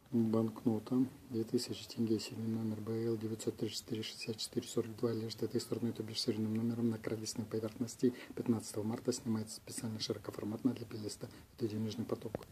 Банкнота 2000 тенге, серийный номер БЛ 934-64-42, лежит этой стороной, то бишь серийным номером на кроличной поверхности. 15 марта снимается специально широкоформатно для плейлиста. Это денежный поток.